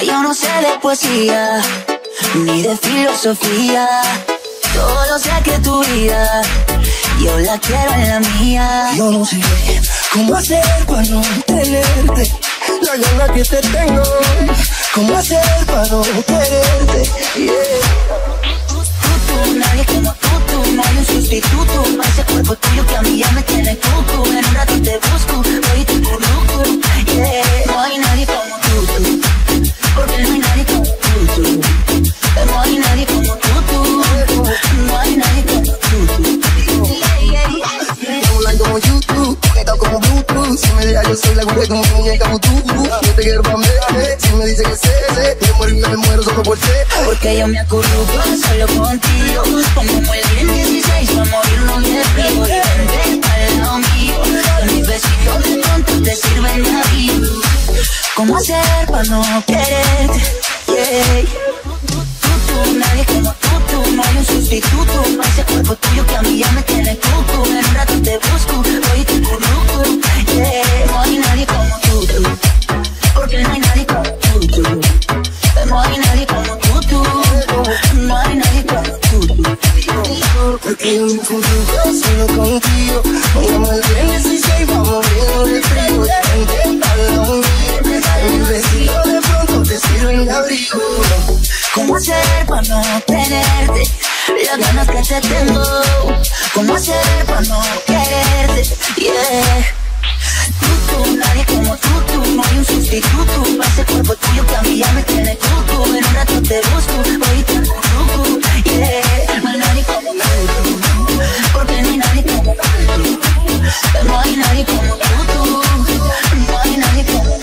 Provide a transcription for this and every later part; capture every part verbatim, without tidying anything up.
yo no sé de poesía ni de filosofía. Solo sé que tu vida yo la quiero en la mía. Yo no sé cómo hacer para no tenerte, la gana que te tengo. Cómo hacer para no quererte, yeah. Tú, nadie como tú, tú, no hay un sustituto para ese cuerpo tuyo que a mí ya me tiene cucu. En un rato te busco, voy y te conozco, yeah. No hay nadie como tú, tú, porque no hay nadie como tú, tú. No hay nadie como tú, tú. No hay nadie como tú, tú. Estamos like como YouTube, conectado como Bluetooth. Si me deja yo soy la güey como muñeca como tú. Yo te quiero pa' mí, si me dice que sé, sé. Yo morirme me muero solo por ser. Porque yo me acurruco solo contigo, como morir en dieciséis pa' morirnos de frío. Y vente pa'l lado mío, con mis besitos de tonto te sirven de aviso. ¿Cómo hacer pa' no quererte? Yeah. Nadie como tú, tú, no hay un sustituto para ese cuerpo tuyo que a mí ya me tiene cucu. En un rato te busco, voy y te conozco, yeah. No hay nadie como tú, tú, porque no hay nadie como tú, tú. No hay nadie como tú, tú. No hay nadie como tú, tú. Porque yo me confundo solo contigo. Pongamos el viernes y seis, vamos viendo de frío. Vente pa'l lado mío, mis vestidos de pronto te sirven de abrigo. ¿Cómo hacer para no tenerte? Las ganas que te tengo. ¿Cómo hacer para no quererte? Yeah. Tú, tú, nadie como tú, tú. No hay un sustituto para ese cuerpo tuyo que a mí ya me tiene cucu. En un rato te busco, voy y te conozco, yeah. No hay nadie como tú, porque no hay nadie como tú. No hay nadie como tú, tú. No hay nadie como tú.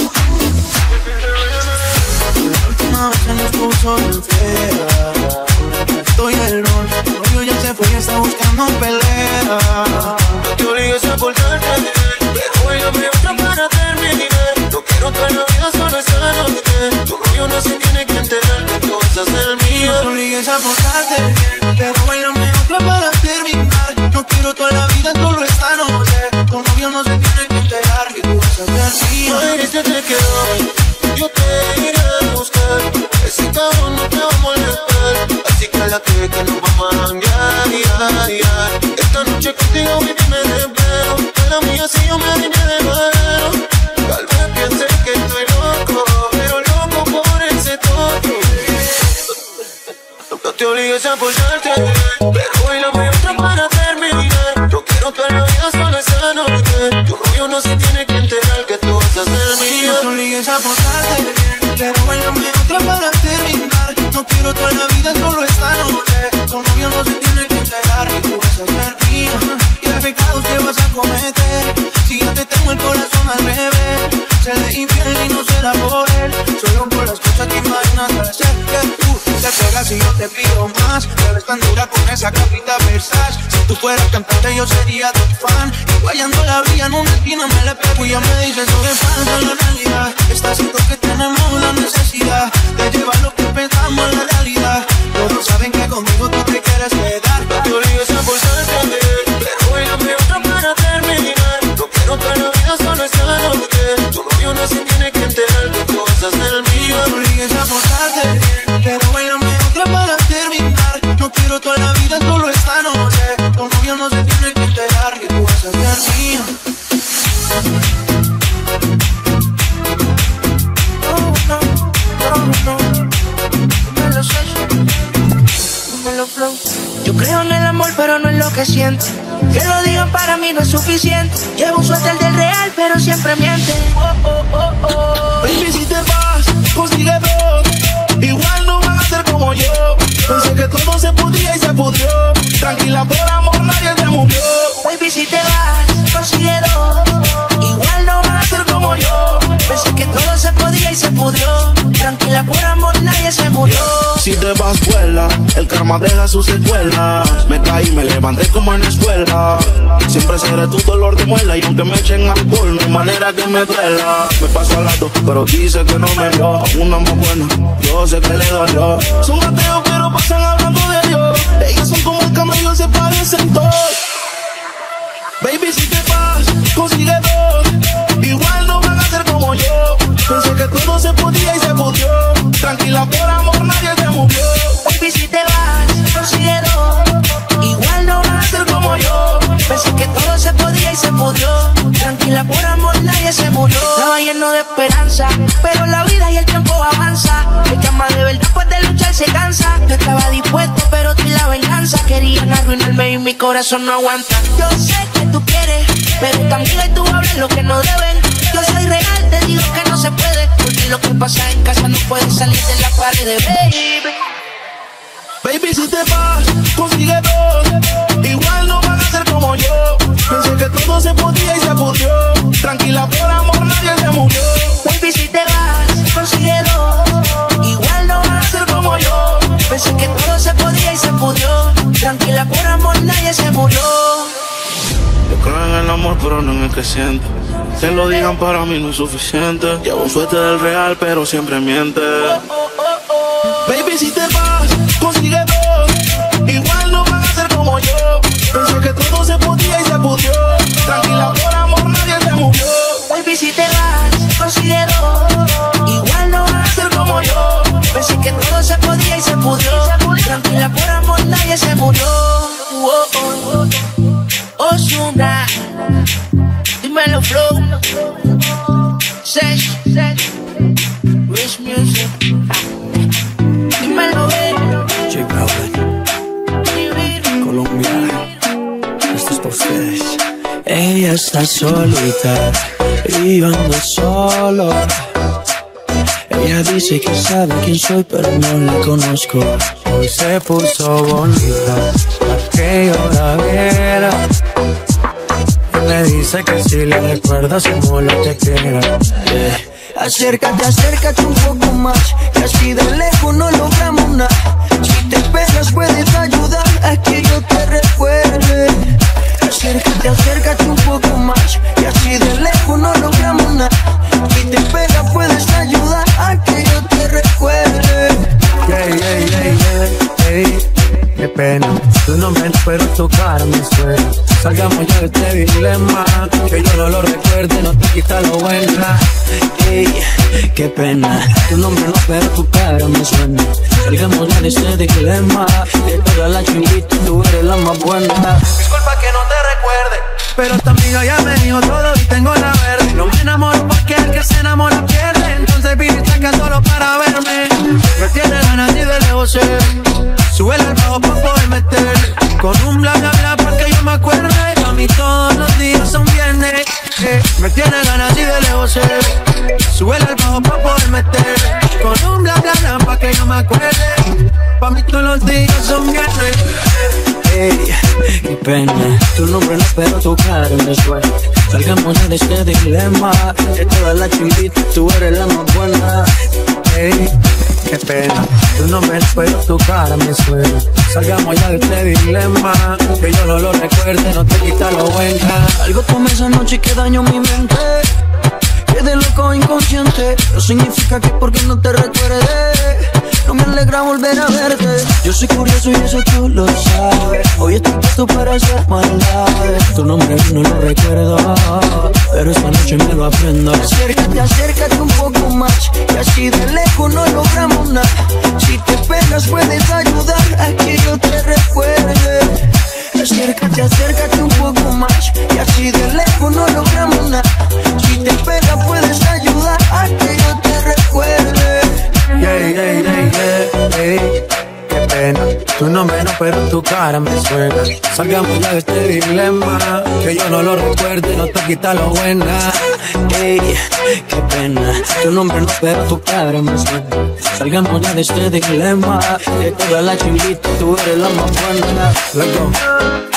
Se nos puso en fiera. Estoy el rol, el novio ya se fue y está buscando pelea. No te obligues a portarte bien, pero bailame otra para terminar. No quiero toda la vida solo esa noche. Tu novio no se tiene que enterar de cosas del mío. No te obligues a portarte bien, pero bailame otra para terminar. No quiero toda la vida solo esta noche. Tu novio no se tiene que enterar que tú vas a ser mío. No eres que te quedó, yo te iré a buscar. Ese cabrón no te va a molestar, así que la que que nos vamos a cambiar, ya, ya. Esta noche contigo baby me desvelo, para mí así yo me vine de nuevo. Tal vez piense que estoy loco, pero loco por ese toque. No te obligues a portarte bien, pero bailame otra para terminar. No quiero toda la vida solo esa noche. Tu novio no se tiene que enterar que tú vas a ser mío. No te obligues a portarte bien, pero bailame otra para terminar. No quiero toda la vida solo esta noche. Tu novio no se tiene que enterar que tú vas a ser mío. ¿Qué pecados que vas a cometer? Si ya te tengo el corazón al revés. Se de infiel y no será por él, solo por las cosas que imaginas hacer. Que tú te pegas y yo te pido más. Te ves tan dura con esa capita Versace. Si tú fueras cantante yo sería tu fan. Y guayando la vía en una esquina me le pego y ya me dices sobre falsa la realidad. Está siento que tenemos la necesidad de llevar lo que pensamos a la realidad. Todos saben que conmigo tú te quieres quedar. No te obligues a portarte bien, pero bailame otra para terminar. No quiero toda la vida solo esa noche. Tu novio no se tiene que enterar de cosas del mío. No te obligues a portarte bien, pero bailame otra para terminar. No quiero toda la vida solo esta noche. Tu novio no se tiene que enterar que tú vas a ser mío. No, no, no, no. Me lo sé, me lo flow. Yo creo en el amor, pero no en lo que siento. Que lo digan para mí no es suficiente. Llevo un suéter del real, pero siempre miente. Oh, oh, oh, oh. Baby, si te vas, consigue dos. Igual no van a ser como yo. Pensé que todo se podía y se pudrió. Tranquila, por amor nadie te murió. Baby, si te vas, consigue dos. Igual no van a ser como yo. Pensé que todo se podía y se pudrió. Tranquila, por amor nadie se murió. Si te vas, vuela, el karma deja sus secuelas. Me caí, me levanté como en la escuela. Siempre seré tu dolor de muela. Y aunque me echen alcohol, no hay manera que me duela. Me paso al lado, pero dice que no me vio. Una más buena, yo sé que le dolió. Son ateos, pero pasan hablando de Dios. Ellos son como el camello, se parecen todos. Baby, si te vas, consigue dos. Igual no van a ser como yo. Pensé que todo se podía y se pudrió. nadie se murió. Estaba lleno de esperanza, pero la vida y el tiempo avanza. El que ama de verdad pues de luchar se cansa. Yo estaba dispuesto, pero tú y la venganza querían arruinarme y mi corazón no aguanta. Yo sé que tú quieres, pero también tú hablas lo que no deben. Yo soy real, te digo que no se puede, porque lo que pasa en casa no puede salir de la pared, baby. Baby, si te vas, consigue dos. Igual no van a ser como yo. Pensé que todo se podía y se pudrió. Tranquila, por amor nadie se murió. Baby, si te vas, consigue dos. Igual no van a ser como yo. Pensé que todo se podía y se pudrió. Tranquila, por amor nadie se murió. Yo creo en el amor, pero no en el que siento. Que lo digan para mí no es suficiente. Llevo suerte del real, pero siempre miente. Baby, si te vas, consigue dos. Igual no van a ser como yo. Pensé que todo se podía y se pudrió. Tranquila, por amor nadie se murió. Baby, si te vas, consigue dos. Igual no van a ser como yo. Pensé que todo se podía y se pudrió. Tranquila, por amor nadie se murió. Oh, oh, oh. Ozuna, dímelo flow. Sesh, Sesh, Rich Music. Dímelo, baby. J Balvin, Colombia, esto es para ustedes. Ella está solita y yo ando solo. Ella dice que sabe quién soy, pero no la conozco. Hoy se puso bonita para que yo la viera. Y me dice que si le recuerdas como lo que quiera. Yeah. Acércate, acércate un poco más, que así de lejos no logramos nada. Si te pegas puedes ayudar a que yo te recuerde. Acércate, acércate un poco más, que así de lejos no logramos nada. Si te pegas puedes ayudar a que yo te recuerde. Yeah, yeah, yeah, yeah, hey. Qué pena, tu nombre no, pero tu cara me suena. Salgamos ya de este dilema, que yo no lo recuerde, no te quita lo buena. Ey, qué pena, tu nombre no, pero tu cara me suena. Salgamos ya de este dilema, de todas las chimbitas tú eres la más buena. Disculpa que no te recuerde, pero tu amiga ya me dijo todo y tengo la verde. No me enamoro porque el que se enamora pierde. Entonces viniste acá solo para verme. Me tiene ganas y de lejos sé. Súbele al bajo pa' poder meter. Con un bla bla bla pa' que yo me acuerde. A mí todos los días son viernes. eh. Me tiene ganas y de lejos sé. Súbele al bajo pa' poder meter. Con un bla bla bla pa' que yo me acuerde. Pa' mí todos los días son viernes. Ey, qué pena, tu nombre no, pero tu cara me suena. Salgamos ya de este dilema, de todas las chimbitas tú eres la más buena. Ey, qué pena, tu nombre no, pero tu cara me suena. Salgamos ya de este dilema, que yo no lo recuerde, no te quita lo buena. Algo tomé esa noche que dañó mi mente. Quedé loco inconsciente. No significa que porque no te recuerde no me alegra volver a verte. Yo soy curioso y eso tú lo sabes. Hoy estoy puesto para hacer maldades. Tu nombre no lo recuerdo, pero esta noche me lo aprendo. Acércate, acércate un poco más, y así de lejos no logramos nada. Si te pegas puedes ayudar a que yo te recuerde. Acércate, acércate un poco más, y así de lejos no logramos nada. Si te pegas puedes ayudar a que yo te recuerde. Yeah, yeah, yeah, yeah, hey, qué pena, tu nombre no, pero tu cara me suena. Salgamos ya de este dilema, que yo no lo recuerde, no te quita lo buena. Ey, qué pena, tu nombre no, pero tu cara me suena. Salgamos ya de este dilema, de todas las chimbitas tú eres la más buena. Let's go.